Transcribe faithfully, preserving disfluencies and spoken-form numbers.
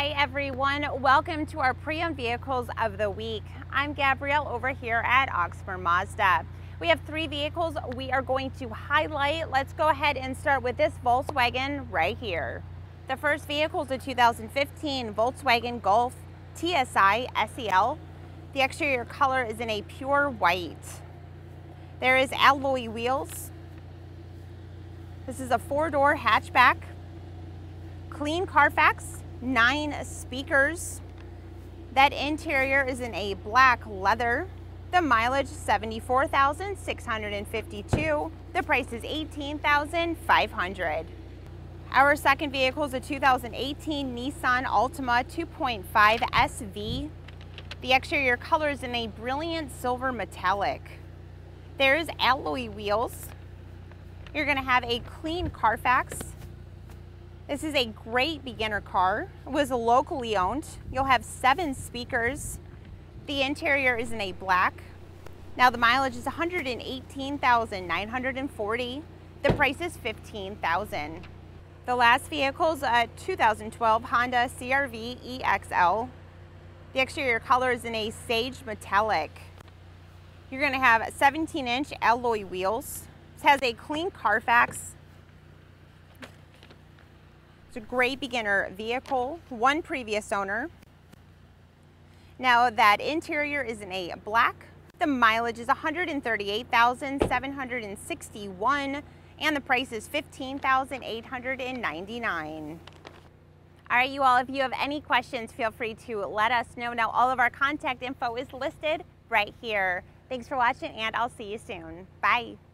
Hi everyone, welcome to our pre-owned vehicles of the week. I'm Gabrielle over here at Oxmoor Mazda. We have three vehicles we are going to highlight. Let's go ahead and start with this Volkswagen right here. The first vehicle is a two thousand fifteen Volkswagen Golf T S I S E L. The exterior color is in a pure white. There is alloy wheels. This is a four-door hatchback. Clean Carfax, nine speakers. That interior is in a black leather. The mileage seventy-four thousand six hundred fifty-two. The price is eighteen thousand five hundred. Our second vehicle is a two thousand eighteen Nissan Altima two point five S V. The exterior color is in a brilliant silver metallic. There's alloy wheels. You're going to have a clean Carfax. This is a great beginner car. It was locally owned. You'll have seven speakers. The interior is in a black. Now the mileage is one hundred eighteen thousand nine hundred forty. The price is fifteen thousand dollars. The last vehicle is a two thousand twelve Honda C R V E X L. The exterior color is in a sage metallic. You're going to have seventeen inch alloy wheels. This has a clean Carfax. It's a great beginner vehicle, one previous owner. Now that interior is in a black. The mileage is one hundred thirty-eight thousand seven hundred sixty-one and the price is fifteen thousand eight hundred ninety-nine. All right, you all, if you have any questions, feel free to let us know. Now all of our contact info is listed right here. Thanks for watching and I'll see you soon. Bye.